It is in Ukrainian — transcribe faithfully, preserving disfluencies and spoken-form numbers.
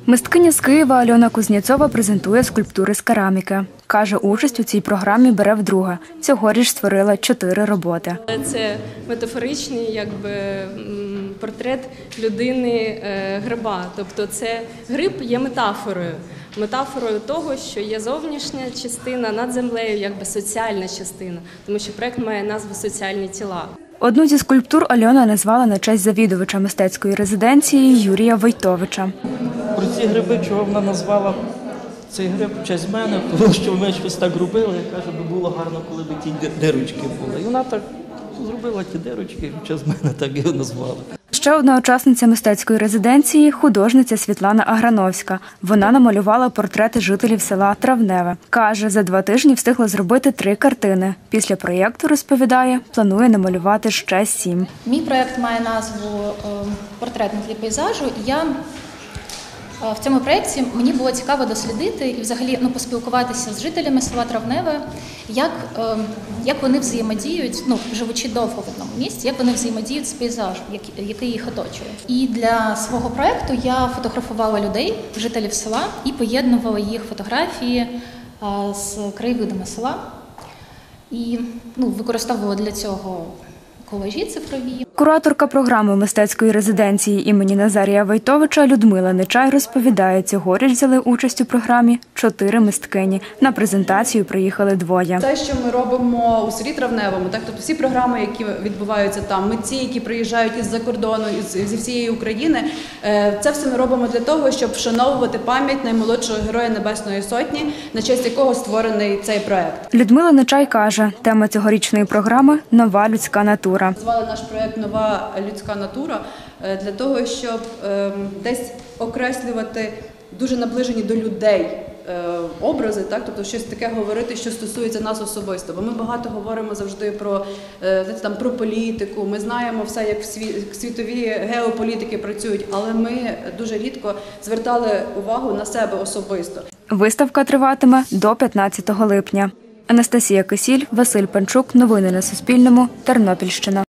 Мисткиня з Києва Альона Кузнєцова презентує скульптури з кераміки. Каже, участь у цій програмі бере вдруге. Цьогоріч створила чотири роботи. Це метафоричний якби, портрет людини-гриба. Тобто це гриб є метафорою. Метафорою того, що є зовнішня частина над землею, якби соціальна частина. Тому що проєкт має назву «Соціальні тіла». Одну зі скульптур Альона назвала на честь завідувача мистецької резиденції Юрія Войтовича. Про ці гриби, чого вона назвала цей гриб в честь мене, тому що ми щось так робили, я кажу, би було гарно, коли б ті дирочки були. І вона так зробила ті дирочки, в честь мене так його назвали. Ще одна учасниця мистецької резиденції – художниця Світлана Аграновська. Вона намалювала портрети жителів села Травневе. Каже, за два тижні встигла зробити три картини. Після проєкту, розповідає, планує намалювати ще сім. Мій проєкт має назву «Портрет на тлі пейзажу». Я в цьому проєкті мені було цікаво дослідити і взагалі ну, поспілкуватися з жителями села Травневе, як, як вони взаємодіють, ну, живучи довго в одному місці, як вони взаємодіють з пейзажем, який їх оточує. І для свого проєкту я фотографувала людей, жителів села, і поєднувала їх фотографії з краєвидами села. І ну, використовувала для цього колажі цифрові. Кураторка програми мистецької резиденції імені Назарія Войтовича Людмила Нечай розповідає, цьогоріч взяли участь у програмі чотири мисткині. На презентацію приїхали двоє. Те, що ми робимо у селі Травневому, так, тобто всі програми, які відбуваються там, митці, які приїжджають із-за кордону, зі всієї України, це все ми робимо для того, щоб вшановувати пам'ять наймолодшого героя Небесної Сотні, на честь якого створений цей проєкт. Людмила Нечай каже, тема цьогорічної програми – нова людська натура. Звали наш проєкт «Нова людська натура» для того, щоб десь окреслювати дуже наближені до людей образи, так? Тобто щось таке говорити, що стосується нас особисто. Бо ми багато говоримо завжди про, там, про політику, ми знаємо все, як світові геополітики працюють, але ми дуже рідко звертали увагу на себе особисто. Виставка триватиме до п'ятнадцятого липня. Анастасія Кисіль, Василь Панчук. Новини на Суспільному. Тернопільщина.